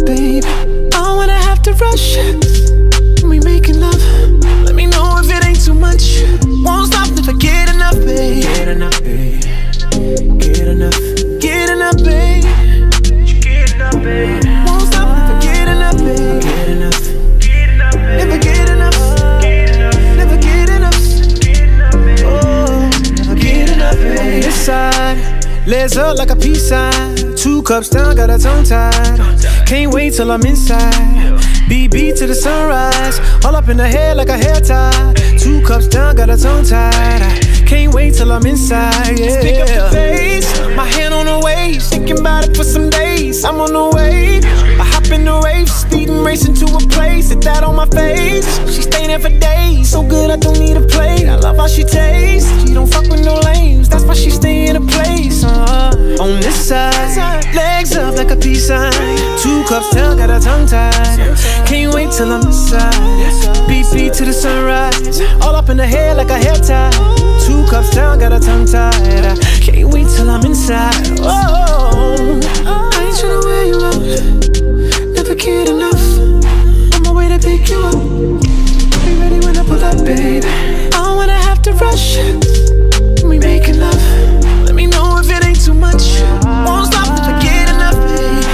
babe. I don't wanna have to rush when we making love. Let me know if it ain't too much. Won't stop, never get enough, babe. Get enough, babe. Get enough. Get enough, babe. Get enough, babe. Won't stop, never get enough, babe. Get enough. Get enough, babe. Never get enough. Get enough. Never get enough. Get enough, babe. Oh, never get enough, babe. This side, legs up like a peace sign. 2 cups down, got her tongue tied. Can't wait till I'm inside. BB to the sunrise, all up in the head like a hair tie. 2 cups down, got her tongue tied. I can't wait till I'm inside, yeah. Pick up the pace, my hand on the waist, thinking about it for some days. I'm on the way, I hop in the rave, speeding, racing to a place, hit that on my face. She stay there for days, so good I don't need a plate. I love how she tastes, she don't fuck with no lames, that's why she stay in a place. On this side, legs up like a peace sign. 2 cups down, got her tongue tied. Can't wait till I'm inside. BP to the sunrise, all up in the head like a hair tie. 2 cups down, got her tongue tied. I can't wait till I'm inside. Oh, I ain't tryna wear you out, never get enough. On my way to pick you up, be ready when I pull up, babe. I don't wanna have to rush when we making love. Let me know if it ain't too much. Won't stop, never get enough, babe.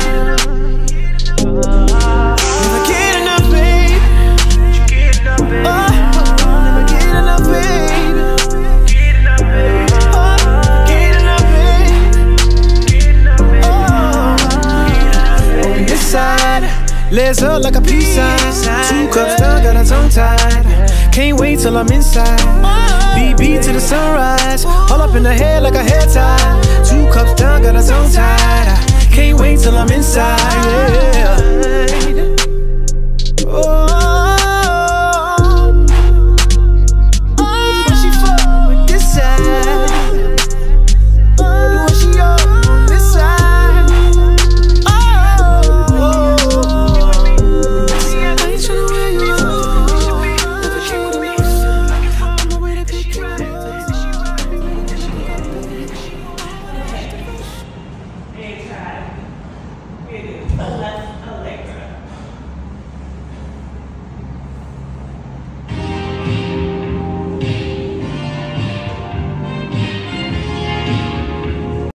Never get enough, babe. Oh, never get enough, babe. Oh, get enough, babe. Oh, on this side, legs up like a peace sign. 2 cups down, got her tongue tied. Can't wait till I'm inside. BB to the sunrise, all up in the head like a hair tie. 2 cups down, got her tongue tied. I can't wait till I'm inside.